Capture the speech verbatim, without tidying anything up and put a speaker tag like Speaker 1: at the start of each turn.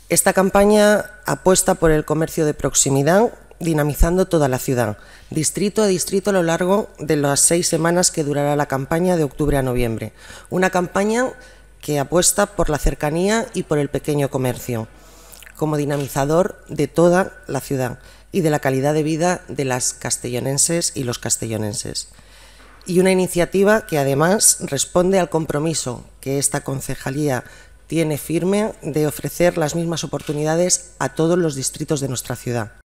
Speaker 1: Esta campaña apuesta por el comercio de proximidad, dinamizando toda la ciudad, distrito a distrito a lo largo de las seis semanas que durará la campaña de octubre a noviembre. Una campaña que apuesta por la cercanía y por el pequeño comercio, como dinamizador de toda la ciudad y de la calidad de vida de las castellonenses y los castellonenses. Y una iniciativa que además responde al compromiso que esta concejalía tiene firme de ofrecer las mismas oportunidades a todos los distritos de nuestra ciudad.